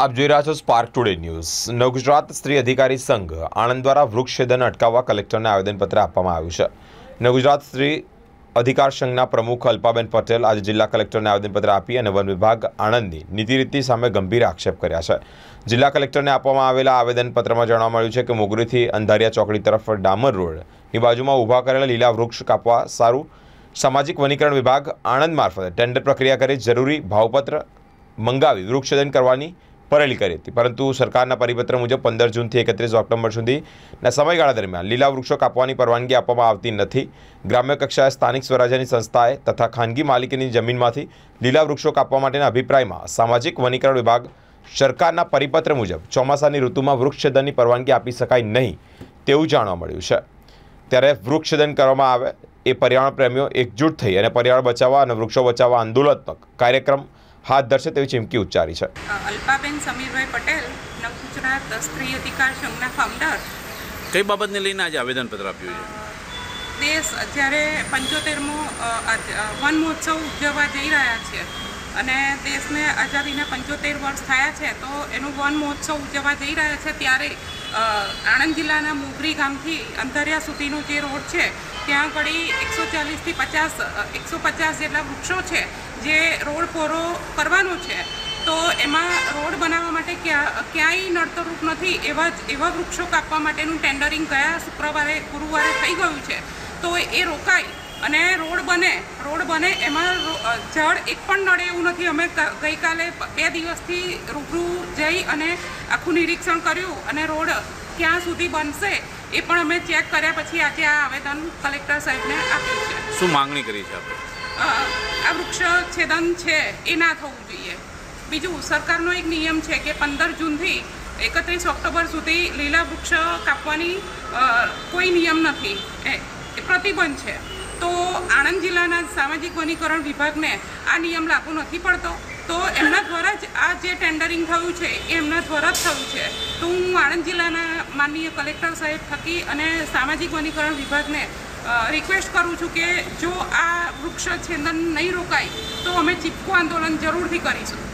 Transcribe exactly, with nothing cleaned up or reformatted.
આપ જોઈ રહ્યા છો સ્પાર્ક ટુડે ન્યૂઝ। નવગુજરાત સ્ત્રી અધિકારી સંઘ આણંદ દ્વારા વૃક્ષછેદન અટકાવવા કલેક્ટરને આવેદનપત્ર આપવામાં આવ્યું છે। નવગુજરાત સ્ત્રી અધિકાર સંઘના પ્રમુખ અલ્પાબેન પટેલ આજે જિલ્લા કલેક્ટરને આવેદનપત્ર આપી અને વન વિભાગ આણંદની નીતિ-રીતિ સામે ગંભીર આક્ષેપ કર્યા છે। જિલ્લા કલેક્ટરને આપવામાં આવેલા આવેદનપત્રમાં જણાવવામાં આવ્યું છે કે મોગરીથી અંધારિયા ચોકડી તરફ ડામર રોડની બાજુમાં ઊભા કરેલા લીલા વૃક્ષ કાપવા સારું સામાજિક વનીકરણ વિભાગ આણંદ મારફતે ટેન્ડર પ્રક્રિયા કરી જરૂરી ભાવપત્ર મંગાવી વૃક્ષછેદન કરવાની પરેલી કરી હતી, પરંતુ સરકારના પરિપત્ર મુજબ પંદર જૂનથી એકત્રીસ ઓક્ટોબર સુધીના સમયગાળા દરમિયાન લીલા વૃક્ષો કાપવાની પરવાનગી આપવામાં આવતી નથી। ગ્રામ્ય કક્ષાએ સ્થાનિક સ્વરાજ્યની સંસ્થાએ તથા ખાનગી માલિકીની જમીનમાંથી લીલા વૃક્ષો કાપવા માટેના અભિપ્રાયમાં સામાજિક વનીકરણ વિભાગ સરકારના પરિપત્ર મુજબ ચોમાસાની ઋતુમાં વૃક્ષછેદનની પરવાનગી આપી શકાય નહીં તેવું જાણવા મળ્યું છે। ત્યારે વૃક્ષછેદન કરવામાં આવે એ પર્યાવરણ પ્રેમીઓ એકજૂટ થઈ અને પર્યાવરણ બચાવવા અને વૃક્ષો બચાવવા આંદોલનાત્મક કાર્યક્રમ હાથ ધરશે તેવી ચીમકી ઉચ્ચારી છે। અલ્પાબેન સમીરભાઈ પટેલ, નવગુજરાત સ્ત્રી અધિકાર સંઘના ફાઉન્ડર। કઈ બાબતને લઈને આજે આવેદનપત્ર આપ્યું છે? દેશ જ્યારે પંચોતેરમો વન મહોત્સવ ઉજવવા જઈ રહ્યા છે અને દેશને આઝાદીને પંચોતેર વર્ષ થયા છે, તો એનું વન મહોત્સવ ઉજવવા જઈ રહ્યા છે ત્યારે આણંદ જિલ્લાના મોગરી ગામથી અંધારિયા સુધીનો જે રોડ છે ત્યાં આગળ એકસો ચાલીસથી પચાસ એકસો પચાસ જેટલા વૃક્ષો છે જે રોડ પૂરો કરવાનો છે, તો એમાં રોડ બનાવવા માટે ક્યાં ક્યાંય નડતરરૂપ નથી એવા જ એવા વૃક્ષો કાપવા માટેનું ટેન્ડરિંગ ગયા શુક્રવારે ગુરુવારે થઈ ગયું છે, તો એ રોકાય અને રોડ બને રોડ બને એમાં ઝાડ એક પણ નડે એવું નથી। અમે ગઈકાલે બે દિવસથી રૂબરૂ જઈ અને આખું નિરીક્ષણ કર્યું અને રોડ ક્યાં સુધી બનશે એ પણ અમે ચેક કર્યા પછી આજે આ આવેદન કલેક્ટર સાહેબને આપ્યું છે। શું માંગણી કરી છે આપણે? આ વૃક્ષ છેદન છે એ ના થવું જોઈએ। બીજું, સરકારનો એક નિયમ છે કે પંદર જૂનથી એકત્રીસ ઓક્ટોબર સુધી લીલા વૃક્ષ કાપવાની કોઈ નિયમ નથી, એ પ્રતિબંધ છે। તો આણંદ જિલ્લાના સામાજિક વનીકરણ વિભાગને આ નિયમ લાગુ નથી પડતો, તો એમના દ્વારા જ આ જે ટેન્ડરિંગ થયું છે એ એમના દ્વારા જ થયું છે। તો હું આણંદ જિલ્લાના માનનીય કલેક્ટર સાહેબ થકી અને સામાજિક વનીકરણ વિભાગને રિક્વેસ્ટ કરું છું કે જો આ વૃક્ષ છેદન નહીં રોકાય તો અમે ચીપકું આંદોલન જરૂરથી કરીશું।